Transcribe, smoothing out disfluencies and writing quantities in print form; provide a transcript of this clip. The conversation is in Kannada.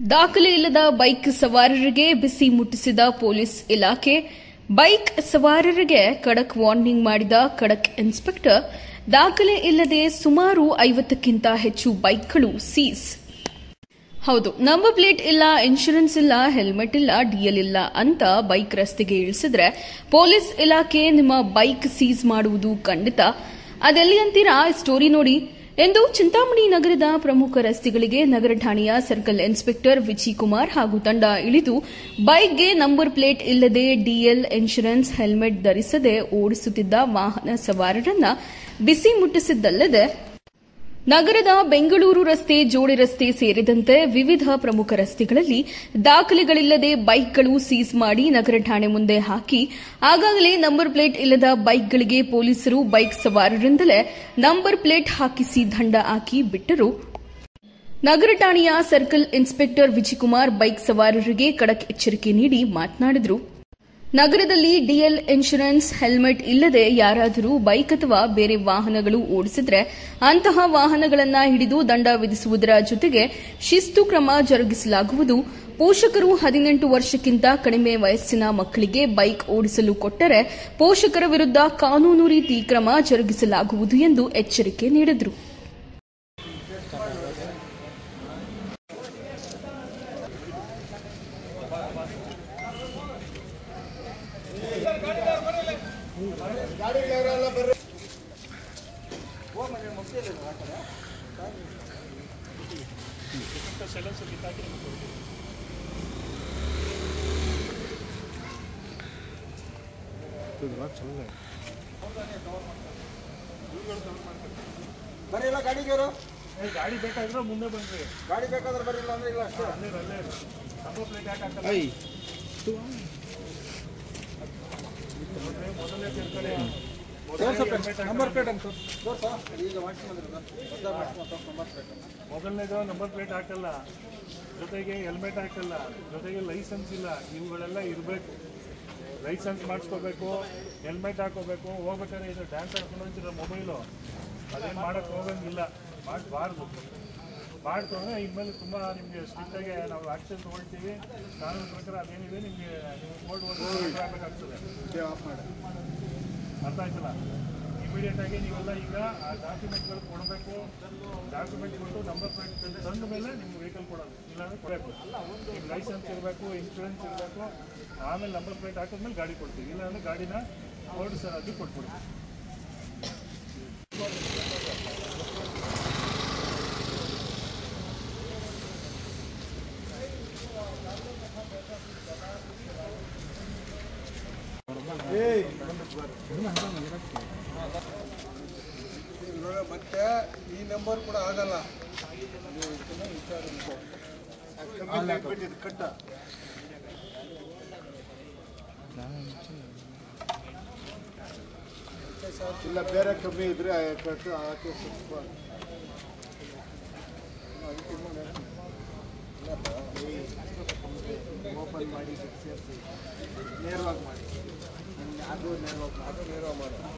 ದಾಖಲೆ ಇಲ್ಲದ ಬೈಕ್ ಸವಾರರಿಗೆ ಬಿಸಿ ಮುಟ್ಟಿಸಿದ ಪೊಲೀಸ್ ಇಲಾಖೆ. ಬೈಕ್ ಸವಾರರಿಗೆ ಖಡಕ್ ವಾರ್ನಿಂಗ್ ಮಾಡಿದ ಖಡಕ್ ಇನ್ಸ್ಪೆಕ್ಟರ್. ದಾಖಲೆ ಇಲ್ಲದೆ ಸುಮಾರು 50ಕ್ಕಿಂತ ಹೆಚ್ಚು ಬೈಕ್ಗಳು ಸೀಸ್. ಹೌದು, ನಂಬರ್ ಪ್ಲೇಟ್ ಇಲ್ಲ, ಇನ್ಶೂರೆನ್ಸ್ ಇಲ್ಲ, ಹೆಲ್ಮೆಟ್ ಇಲ್ಲ, ಡಿಎಲ್ ಇಲ್ಲ ಅಂತ ಬೈಕ್ ರಸ್ತೆಗೆ ಇಳಿಸಿದ್ರೆ ಪೊಲೀಸ್ ಇಲಾಖೆ ನಿಮ್ಮ ಬೈಕ್ ಸೀಸ್ ಮಾಡುವುದು ಖಂಡಿತ. ಅದೆಲ್ಲಿ ಅಂತೀರಾ? ಸ್ಟೋರಿ ನೋಡಿ. ಎಂದು ಚಿಂತಾಮಣಿ ನಗರದ ಪ್ರಮುಖ ರಸ್ತೆಗಳಿಗೆ ನಗರ ಠಾಣೆಯ ಸರ್ಕಲ್ ಇನ್ಸ್ಪೆಕ್ಟರ್ ವಿಜಯಕುಮಾರ್ ಹಾಗೂ ತಂಡ ಇಳಿದು ಬೈಕ್ಗೆ ನಂಬರ್ ಪ್ಲೇಟ್ ಇಲ್ಲದೆ ಡಿಎಲ್, ಇನ್ಶೂರೆನ್ಸ್, ಹೆಲ್ಮೆಟ್ ಧರಿಸದೆ ಓಡಿಸುತ್ತಿದ್ದ ವಾಹನ ಸವಾರರನ್ನ ಬಿಸಿ ಮುಟ್ಟಿಸಿದ್ದಲ್ಲದೆ ನಗರದ ಬೆಂಗಳೂರು ರಸ್ತೆ, ಜೋಡಿ ರಸ್ತೆ ಸೇರಿದಂತೆ ವಿವಿಧ ಪ್ರಮುಖ ರಸ್ತೆಗಳಲ್ಲಿ ದಾಖಲೆಗಳಿಲ್ಲದೆ ಬೈಕ್ಗಳು ಸೀಸ್ ಮಾಡಿ ನಗರ ಠಾಣೆ ಮುಂದೆ ಹಾಕಿ ಆಗಾಗಲೇ ನಂಬರ್ ಪ್ಲೇಟ್ ಇಲ್ಲದ ಬೈಕ್ಗಳಿಗೆ ಪೊಲೀಸರು ಬೈಕ್ ಸವಾರರಿಂದಲೇ ನಂಬರ್ ಪ್ಲೇಟ್ ಹಾಕಿಸಿ ದಂಡ ಹಾಕಿ ಬಿಟ್ಟರು. ನಗರ ಠಾಣೆಯ ಸರ್ಕಲ್ ಇನ್ಸ್ಪೆಕ್ಟರ್ ವಿಜಯಕುಮಾರ್ ಬೈಕ್ ಸವಾರರಿಗೆ ಖಡಕ್ ಎಚ್ಚರಿಕೆ ನೀಡಿ ಮಾತನಾಡಿದರು. ನಗರದಲ್ಲಿ ಡಿಎಲ್, ಇನ್ಶೂರೆನ್ಸ್, ಹೆಲ್ಮೆಟ್ ಇಲ್ಲದೆ ಯಾರಾದರೂ ಬೈಕ್ ಅಥವಾ ಬೇರೆ ವಾಹನಗಳು ಓಡಿಸಿದ್ರೆ ಅಂತಹ ವಾಹನಗಳನ್ನು ಹಿಡಿದು ದಂಡ ವಿಧಿಸುವುದರ ಜೊತೆಗೆ ಶಿಸ್ತು ಕ್ರಮ ಜರುಗಿಸಲಾಗುವುದು. ಪೋಷಕರು 18 ವರ್ಷಕ್ಕಿಂತ ಕಡಿಮೆ ವಯಸ್ಸಿನ ಮಕ್ಕಳಿಗೆ ಬೈಕ್ ಓಡಿಸಲು ಕೊಟ್ಟರೆ ಪೋಷಕರ ವಿರುದ್ಧ ಕಾನೂನು ರೀತಿ ಕ್ರಮ ಜರುಗಿಸಲಾಗುವುದು ಎಂದು ಎಚ್ಚರಿಕೆ ನೀಡಿದರು. ಬರೀಲ್ಲ ಗಾಡಿಗೆ ಗಾಡಿ ಬೇಕಾದ್ರೆ ಮುಂದೆ ಬನ್ರಿ, ಗಾಡಿ ಬೇಕಾದ್ರೆ ಬರಿಲ್ಲ ಅಂದ್ರೆ ಇಲ್ಲ ಅಷ್ಟೇ. ನಂಬರ್ ಪ್ಲೇಟ್ ಯಾಕೆ ಹಾಕಲ್ಲ? ಮೊದಲೇ ತಿಳ್ಕೊಳ್ಳಿ, ನಂಬರ್ ಪ್ಲೇಟ್ ಅಂತ ಈಗ ಮೊದಲನೇದು ನಂಬರ್ ಪ್ಲೇಟ್ ಹಾಕಲ್ಲ, ಜೊತೆಗೆ ಹೆಲ್ಮೆಟ್ ಹಾಕಲ್ಲ, ಜೊತೆಗೆ ಲೈಸೆನ್ಸ್ ಇಲ್ಲ. ಇವುಗಳೆಲ್ಲ ಇರಬೇಕು. ಲೈಸೆನ್ಸ್ ಮಾಡಿಸ್ಕೋಬೇಕು, ಹೆಲ್ಮೆಟ್ ಹಾಕೋಬೇಕು. ಹೋಗ್ಬೇಕಾದ್ರೆ ಇದು ಡ್ಯಾನ್ಸ್ ಹಾಕೊಂಡು ಹೋಗ್ತಿರೋ ಮೊಬೈಲು ಅದೇನು ಮಾಡೋಕ್ಕೆ ಹೋಗಂಗಿಲ್ಲ, ಮಾಡಬಾರ್ದು. ಮಾಡ್ಕೊಂಡ್ರೆ ಇನ್ಮೇಲೆ ತುಂಬ ನಿಮಗೆ ಸ್ಟ್ರಿಕ್ಟಾಗಿ ನಾವು ಆ್ಯಕ್ಷನ್ ತೊಗೊಳ್ತೀವಿ. ಕಾನೂನು ಪ್ರಕಾರ ಅದೇನಿದೆ ನಿಮಗೆ ನೀವು ಬೋರ್ಡ್ ಆಗಬೇಕಾಗ್ತದೆ. ಅರ್ಥ ಆಯ್ತಲ್ಲ? ಇಮಿಡಿಯೇಟಾಗಿ ನೀವೆಲ್ಲ ಈಗ ಆ ಡಾಕ್ಯುಮೆಂಟ್ಗಳು ಕೊಡಬೇಕು. ಡಾಕ್ಯುಮೆಂಟ್ ಕೊಟ್ಟು ನಂಬರ್ ಪ್ಲೇಟ್ ತಂದ ಮೇಲೆ ನಿಮ್ಗೆ ವೆಹಿಕಲ್ ಕೊಡೋದು, ಇಲ್ಲಾಂದ್ರೆ ಕೊಡಬೇಕು. ನಿಮ್ಮ ಲೈಸೆನ್ಸ್ ಇರಬೇಕು, ಇನ್ಶೂರೆನ್ಸ್ ಇರಬೇಕು. ಆಮೇಲೆ ನಂಬರ್ ಪ್ಲೇಟ್ ಹಾಕಿದ್ಮೇಲೆ ಗಾಡಿ ಕೊಡ್ತೀವಿ, ಇಲ್ಲಾಂದ್ರೆ ಗಾಡಿನ ಓಡಿಸೋದು ಕೊಟ್ಬಿಡ್ತೀವಿ. ಮತ್ತೆ ಈ ನಂಬರ್ ಕೂಡ ಆಗಲ್ಲ. ಕಟ್ಟ ಇಲ್ಲ, ಬೇರೆ ಕಮ್ಮಿ ಇದ್ರೆ ಕಟ್ಟು ಹಾಕಿ ಓಪನ್ ಮಾಡಿ ಸೇರಿಸಿ ನೇರವಾಗಿ ಮಾಡಿ. ಅದು ನೇರವಾಗಿ ಮಾಡಿ.